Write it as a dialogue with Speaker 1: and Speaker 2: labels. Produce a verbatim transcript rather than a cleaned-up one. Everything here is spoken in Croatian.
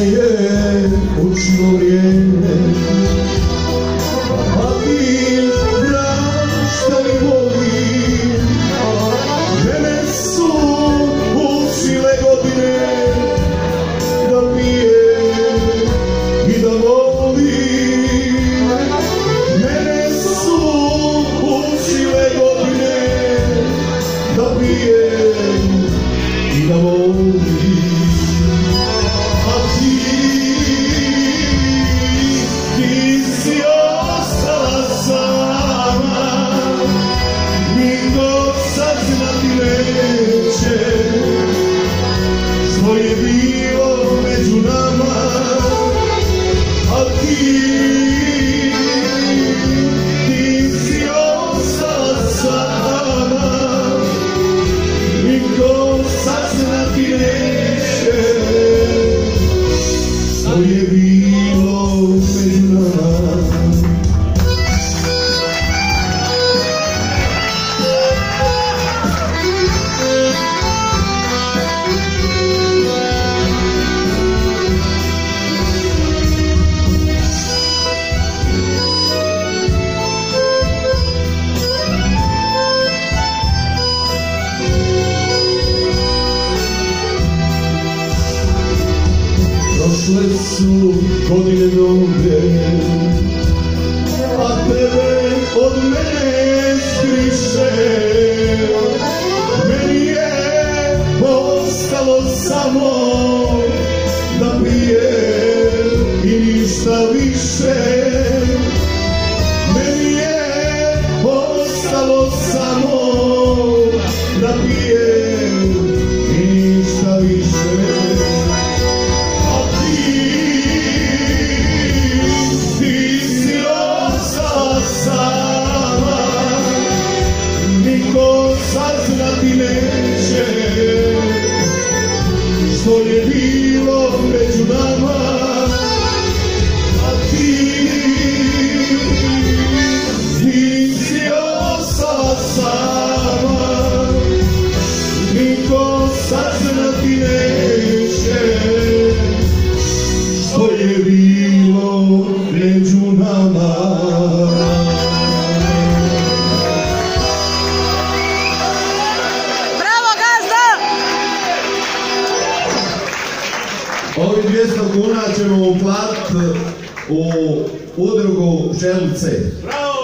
Speaker 1: je učilo vrijeme, a ti znaš šta mi voli. Mene su učile godine da pijem i da volim. Mene su učile godine da pijem i da volim. A ti, ti si ostala sama, niko saznati neće što je bilo među nama. A ti, ti si ostala sama, niko saznati neće što je bilo među nama. Prošle su godine mnoge, a tebe od mene skriše. Meni je ostalo samo da pijem i ništa više. Meni je ostalo samo da pijem i ništa više. Saznati neće što je bilo među nama. A ti, ti si ostala sama, niko saznati neće što je bilo među nama.
Speaker 2: Ovi dvjesto kuna ćemo uplatiti u udrugu Željce.